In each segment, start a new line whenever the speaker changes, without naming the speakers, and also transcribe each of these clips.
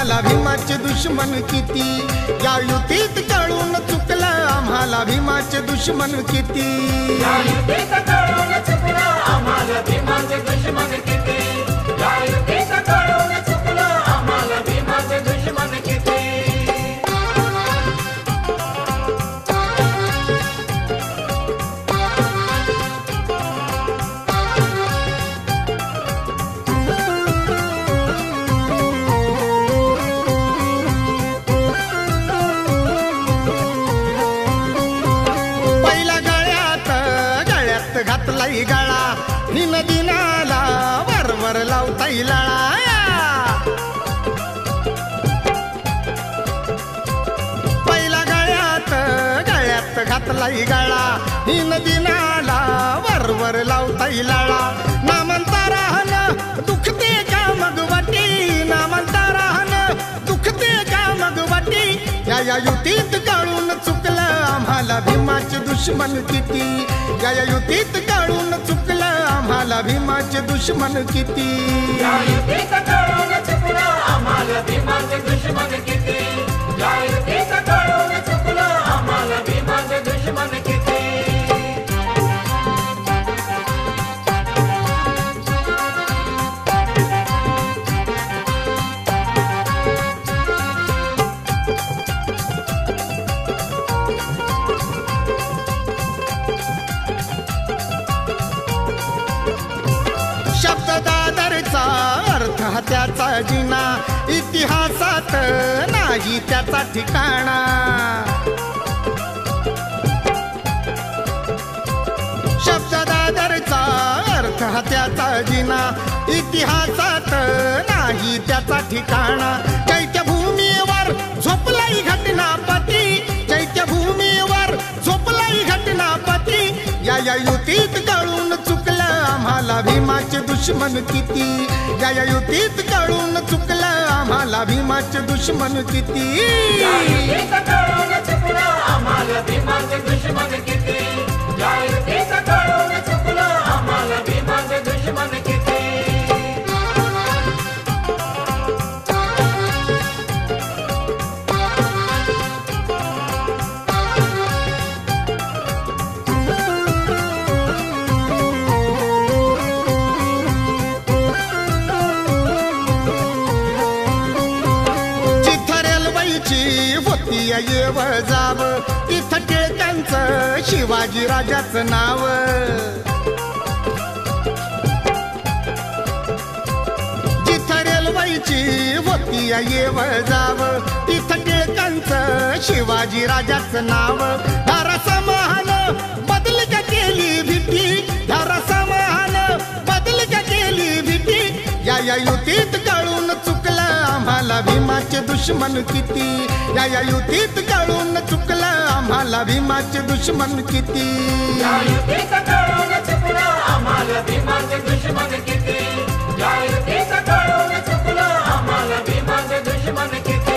आम्हाला भीमाचे दुश्मन किती, या युतीत कळून चुकलं आम्हाला भीमाचे दुश्मन किती,
या युतीत कळून चुकलं आम्हाला भीमाचे दुश्मन किती, या युतीत कळून चुकलं आम्हाला भीमाचे दुश्मन किती.
घातलाई गळा हिन दिनाला वरवर लावताई लळा, पहिला गळ्यात घातलाई गळा हिन दिनाला वरवर लावताई लळा. ना म्हणता राहणं दुखते का मग वाटी, ना म्हणता राहणं दुखते का मग वाटी, या युतीत कळून चुकलं आम्हाला भीमाचे दुश्मन किती, या युतीत कळून चुकलं आम्हाला भीमाचे दुश्मन किती,
या युतीत कळून चुकलं आम्हाला भीमाचे दुश्मन किती, या युतीत कळून चुकलं आम्हाला भीमाचे दुश्मन किती.
शब्द दादरचा अर्थ त्याचा जिना, इतिहासात नाही त्याचा ठिकाणा. शब्द दादरचा अर्थ त्याचा जिना, इतिहासात नाही त्याचा ठिकाणा. चैत्यभूमीवर झोपलाई घटनापती, चैत्यभूमीवर झोपलाई घटनापती, या युतीत कळून चुकलं आम्हाला भीमाचे दुश्मन किती, या युतीत कळून चुकलं आम्हाला भीमाचे दुश्मन किती,
या युतीत कळून चुकलं आम्हाला भीमाचे दुश्मन किती, या युतीत कळून चुकलं आम्हाला भीमाचे दुश्मन किती.
येव जाव तिथं टिळकांचं शिवाजी राजाचं नाव, जिथं रेल्वेची होती येव जाव तिथं टिळकांचं शिवाजी राजाचं नाव. धारासमहान बदल का केली भीती, धारासमहान बदल का केली भीती, या युतीत कळून चुकलं आम्हाला भीमाचे दुश्मन किती, या युतीत कळून चुकलं आम्हाला भीमाचे दुश्मन किती,
या युतीत कळून चुकलं आम्हाला भीमाचे दुश्मन किती, या युतीत कळून चुकलं आम्हाला भीमाचे दुश्मन किती.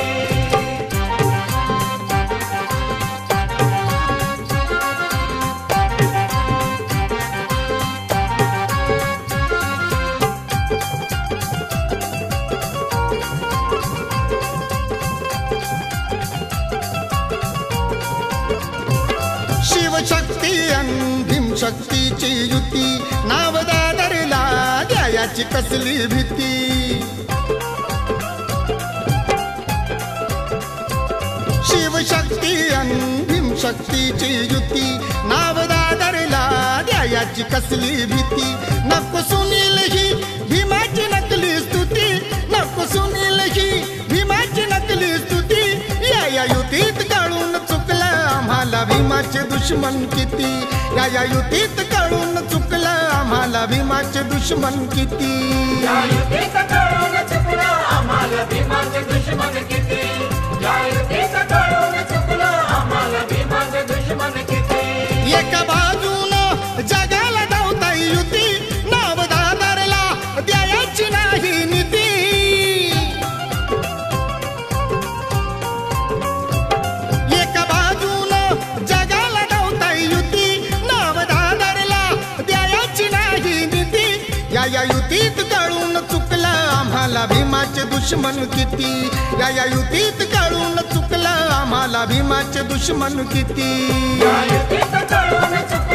शिवशक्ती अन भीमशक्तीची युती, नाव दादरला द्यायाची कसली भीती, शिवशक्ती अन भीमशक्तीची युती, नाव दादरला द्यायाची कसली भीती. नको सुनील ही भीमाची नकली स्तुती, नको सुनील ही भीमाची नकली स्तुती, या युतीत कळून चुकलं आम्हाला भीमाचे दुश्मन किती, या युतीत कळून चुकलं आम्हाला भीमाचे दुश्मन किती,
या युतीत कळून चुकलं आम्हाला भीमाचे दुश्मन किती, या युतीत कळून चुकलं आम्हाला भीमाचे दुश्मन किती.
एका बाजूनं जगाला धावताई युती, नाव दादरला द्यायची नाही नीती, एका बाजूनं जगाला धावताई युती, नाव दादरला द्यायची नाही नीती, या युतीत कळून चुकलं आम्हाला भीमाचे दुश्मन किती या युतीत कळून चुकलं आम्हाला भीमाचे दुश्मन किती
या युतीत कळून चुकलं